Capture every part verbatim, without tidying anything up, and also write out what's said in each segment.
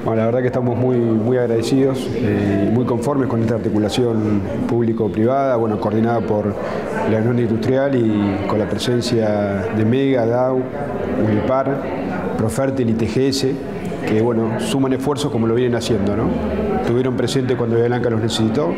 Bueno, la verdad que estamos muy, muy agradecidos y eh, muy conformes con esta articulación público-privada, bueno, coordinada por la Unión Industrial y con la presencia de Mega, D A U, Unipar, Profertil y T G S, que bueno, suman esfuerzos como lo vienen haciendo, ¿no? Estuvieron presentes cuando Bahía Blanca los necesitó,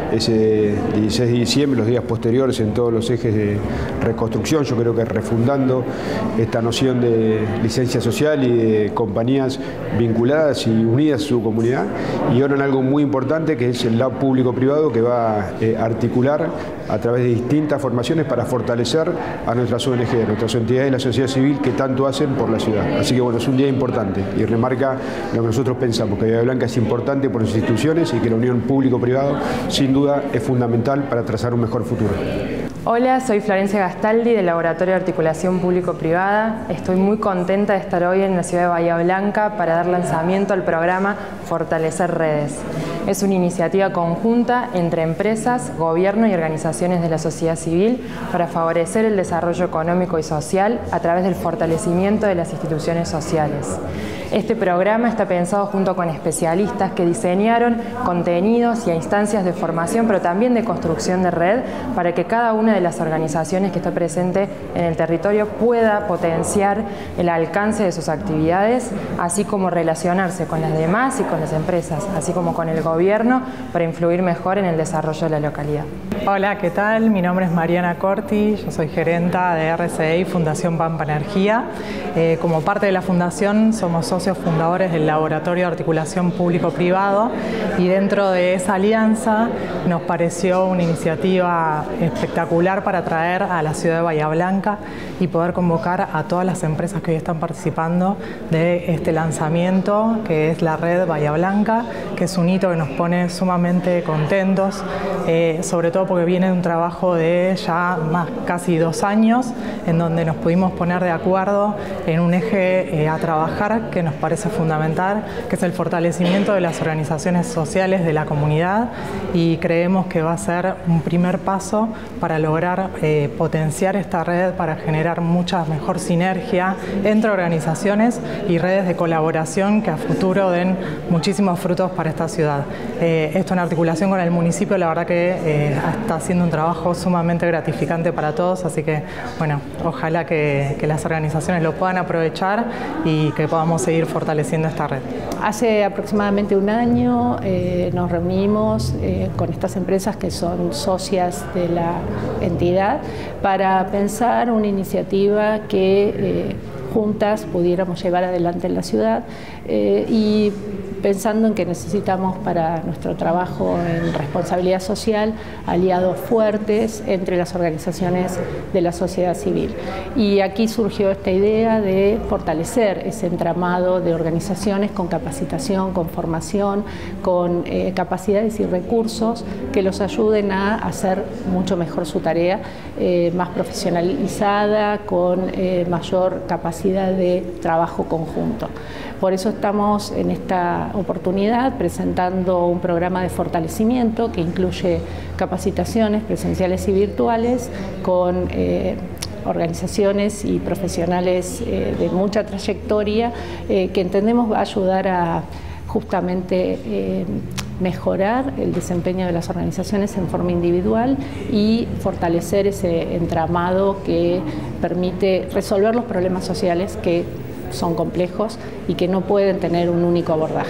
ese dieciséis de diciembre, los días posteriores en todos los ejes de reconstrucción, yo creo que refundando esta noción de licencia social y de compañías vinculadas y unidas a su comunidad, y ahora en algo muy importante que es el lab público-privado que va a eh, articular a través de distintas formaciones para fortalecer a nuestras O N G, a nuestras entidades de la sociedad civil que tanto hacen por la ciudad. Así que bueno, es un día importante y remarca lo que nosotros pensamos, que Bahía Blanca es importante por sus instituciones y que la unión público-privado sin duda es fundamental para trazar un mejor futuro. Hola, soy Florencia Gastaldi del Laboratorio de Articulación Público-Privada. Estoy muy contenta de estar hoy en la ciudad de Bahía Blanca para dar lanzamiento al programa Fortalecer Redes. Es una iniciativa conjunta entre empresas, gobierno y organizaciones de la sociedad civil para favorecer el desarrollo económico y social a través del fortalecimiento de las instituciones sociales. Este programa está pensado junto con especialistas que diseñaron contenidos y instancias de formación, pero también de construcción de red, para que cada una de las organizaciones que está presente en el territorio pueda potenciar el alcance de sus actividades, así como relacionarse con las demás y con las empresas, así como con el gobierno, para influir mejor en el desarrollo de la localidad. Hola, ¿qué tal? Mi nombre es Mariana Corti, yo soy gerenta de R C E y Fundación Pampa Energía. Eh, como parte de la fundación somos socios fundadores del Laboratorio de Articulación Público-Privado y dentro de esa alianza nos pareció una iniciativa espectacular para traer a la ciudad de Bahía Blanca y poder convocar a todas las empresas que hoy están participando de este lanzamiento, que es la red Bahía Blanca, que es un hito que nos pone sumamente contentos, eh, sobre todo porque viene de un trabajo de ya más casi dos años, en donde nos pudimos poner de acuerdo en un eje eh, a trabajar que nos parece fundamental, que es el fortalecimiento de las organizaciones sociales de la comunidad, y creemos que va a ser un primer paso para lograr eh, potenciar esta red, para generar mucha mejor sinergia entre organizaciones y redes de colaboración que a futuro den muchísimos frutos para esta ciudad. Eh, esto en articulación con el municipio, la verdad que eh, está haciendo un trabajo sumamente gratificante para todos, así que bueno, ojalá que, que las organizaciones lo puedan aprovechar y que podamos seguir fortaleciendo esta red. Hace aproximadamente un año eh, nos reunimos eh, con estas empresas que son socias de la entidad para pensar una iniciativa que eh, juntas pudiéramos llevar adelante en la ciudad eh, y pensando en que necesitamos para nuestro trabajo en responsabilidad social aliados fuertes entre las organizaciones de la sociedad civil. Y aquí surgió esta idea de fortalecer ese entramado de organizaciones con capacitación, con formación, con eh, capacidades y recursos que los ayuden a hacer mucho mejor su tarea, eh, más profesionalizada, con eh, mayor capacidad de trabajo conjunto. Por eso estamos en esta oportunidad presentando un programa de fortalecimiento que incluye capacitaciones presenciales y virtuales con eh, organizaciones y profesionales eh, de mucha trayectoria eh, que entendemos va a ayudar a justamente eh, mejorar el desempeño de las organizaciones en forma individual y fortalecer ese entramado que permite resolver los problemas sociales que son complejos y que no pueden tener un único abordaje.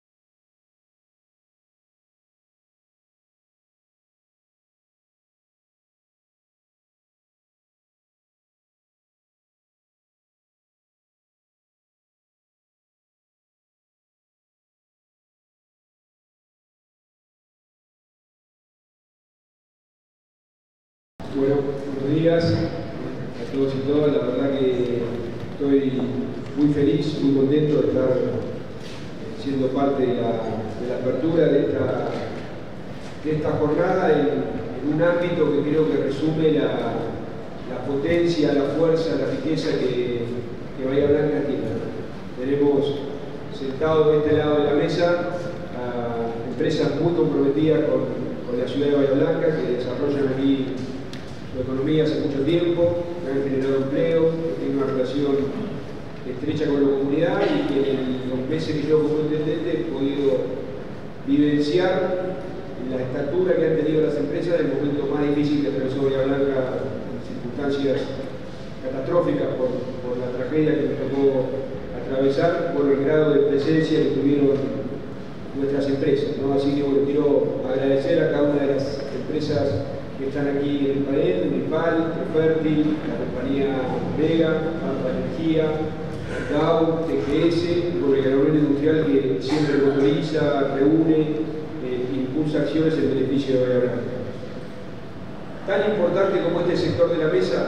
Bueno, buenos días a todos y todas. La verdad que estoy muy feliz, muy contento de estar siendo parte de la, de la apertura de esta, de esta jornada en, en un ámbito que creo que resume la, la potencia, la fuerza, la riqueza que, que Bahía Blanca tiene. Tenemos sentados de este lado de la mesa a empresas muy comprometidas con, con la ciudad de Bahía Blanca, que desarrollan aquí su economía hace mucho tiempo, que han generado empleo, que tienen una relación estrecha con la comunidad y que en los meses que yo como intendente he podido vivenciar la estatura que han tenido las empresas en el momento más difícil que atravesó Bahía Blanca, en circunstancias catastróficas por, por la tragedia que nos tocó atravesar, por el grado de presencia que tuvieron nuestras empresas, ¿no? Así que bueno, quiero agradecer a cada una de las empresas que están aquí en el panel, Unipal, Fertil, la compañía Mega, Pampa Energía, D A U, T G S, por el Gran Industrial que siempre motoriza, reúne, eh, impulsa acciones en beneficio de Bahía Blanca. Tan importante como este sector de la mesa,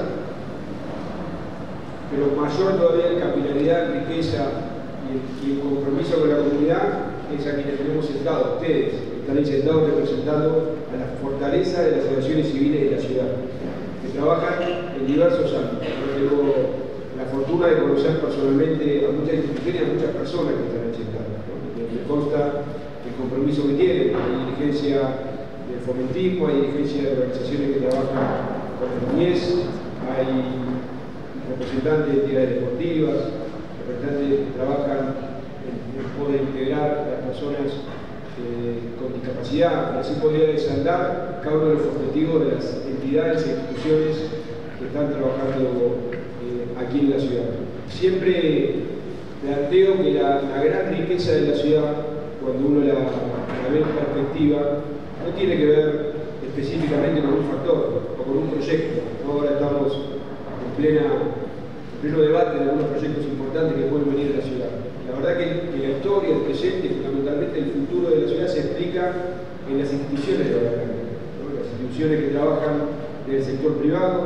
pero mayor todavía en capilaridad, en riqueza y en, y en compromiso con la comunidad, es a quienes tenemos sentados, ustedes, que están ahí sentados representando a la fortaleza de las asociaciones civiles de la ciudad, que trabajan en diversos ámbitos. Yo tengo la fortuna de conocer personalmente a muchas instituciones y a muchas personas que están ahí sentadas, ¿no? Me consta el compromiso que tienen, hay dirigencia del fomentismo, hay dirigencia de organizaciones que trabajan con el niñez, hay representantes de entidades deportivas, representantes que trabajan en, en poder integrar a las personas eh, con discapacidad, y así podría desandar cada uno de los objetivos de las entidades e instituciones que están trabajando eh, aquí en la ciudad. Siempre planteo que la, la gran riqueza de la ciudad, cuando uno la, la ve en perspectiva, no tiene que ver específicamente con un factor o con un proyecto. Ahora estamos en plena en pleno debate de algunos proyectos importantes que pueden venir a la ciudad. La verdad que, que la historia, el presente y fundamentalmente el futuro de la ciudad se explica en las instituciones de Bahía Blanca, ¿no? Las instituciones que trabajan en el sector privado,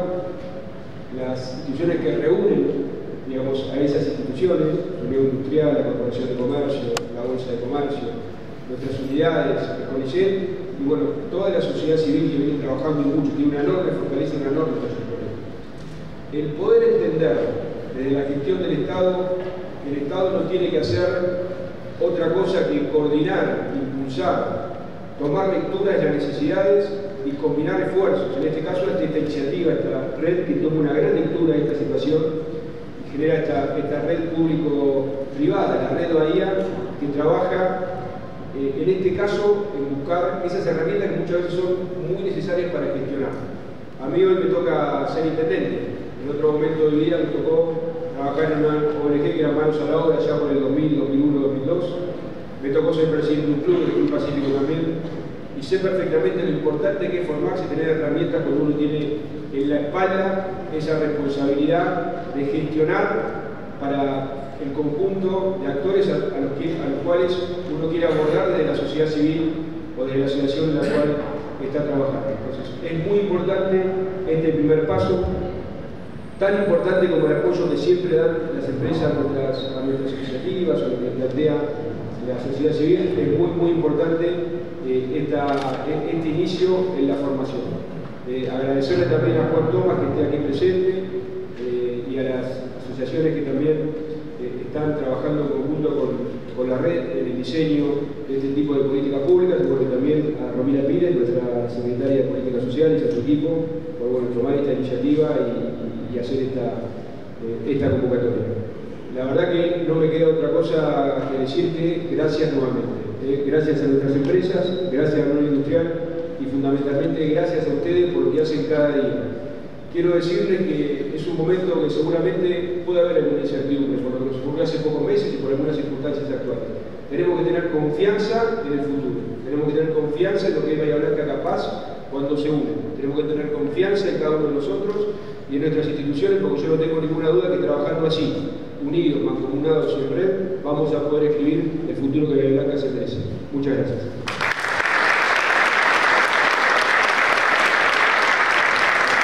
las instituciones que reúnen, digamos, a esas instituciones, la Unión Industrial, la Corporación de Comercio, la Bolsa de Comercio, nuestras unidades, el CONICET, y bueno, toda la sociedad civil que viene trabajando y mucho, tiene una enorme fortaleza y una enorme trayectoria. El poder entender desde la gestión del Estado que el Estado no tiene que hacer otra cosa que coordinar, impulsar, tomar lectura de las necesidades y combinar esfuerzos. En este caso, esta, esta iniciativa, esta red que toma una gran lectura de esta situación y genera esta, esta red público-privada, la red Bahía, que trabaja eh, en este caso en buscar esas herramientas que muchas veces son muy necesarias para gestionar. A mí hoy me toca ser intendente. En otro momento de mi vida me tocó trabajar en una O N G que era Manos a la Obra, allá por el dos mil, dos mil uno, dos mil dos. Me tocó ser presidente de un club, del Club Pacífico también, y sé perfectamente lo importante que es formarse y tener herramientas cuando uno tiene en la espalda esa responsabilidad de gestionar para el conjunto de actores a, a, los, que, a los cuales uno quiere abordar desde la sociedad civil o desde la asociación en la cual está trabajando. Entonces, es muy importante este primer paso, tan importante como el apoyo que siempre dan las empresas a nuestras, a nuestras iniciativas o lo que plantea la sociedad civil. Es muy, muy importante eh, esta, este inicio en la formación. Eh, agradecerle también a Juan Tomás, que esté aquí presente, eh, y a las asociaciones que también eh, están trabajando en conjunto con, con la red en el diseño de este tipo de políticas públicas, y bueno, también a Romina Pires, nuestra secretaria de Políticas Sociales, y a su equipo, por bueno, tomar esta iniciativa y y hacer esta, eh, esta convocatoria. La verdad que no me queda otra cosa que decirte gracias nuevamente. Eh, gracias a nuestras empresas, gracias a la Unión Industrial y fundamentalmente gracias a ustedes por lo que hacen cada día. Quiero decirles que es un momento que seguramente puede haber alguna incertidumbre, por lo que nos ocurrió hace pocos meses y por algunas circunstancias actuales. Tenemos que tener confianza en el futuro, tenemos que tener confianza en lo que es Bahía Blanca capaz cuando se une. Tenemos que tener confianza en cada uno de nosotros y en nuestras instituciones, porque yo no tengo ninguna duda que trabajando así, unidos, mancomunados y en red, vamos a poder escribir el futuro que Bahía Blanca se merece. Muchas gracias.